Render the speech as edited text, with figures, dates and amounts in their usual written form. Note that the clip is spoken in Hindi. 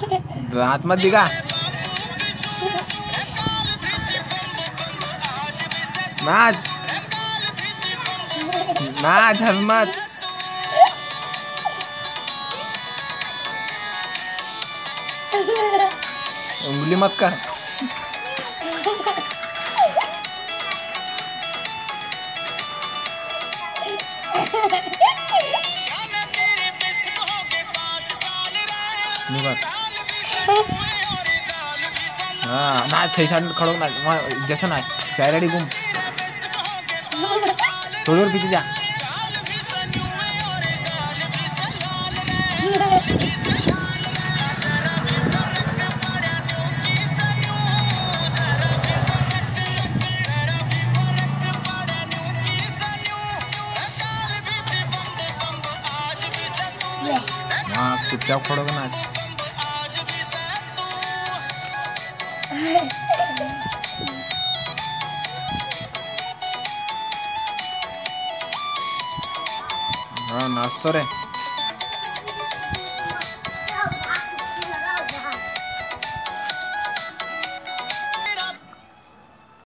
हाथ मत दिखा। नाच नाच, हंस मत। उंगली मत कर। हाँ नाच, सही साइड में खड़ो नाच, वहाँ जैसा नाच। चाय रेडी घूम, थोड़ी और पीछे जा। हाँ चुपचाप खड़ो के नाच। हाँ नाच तो रे।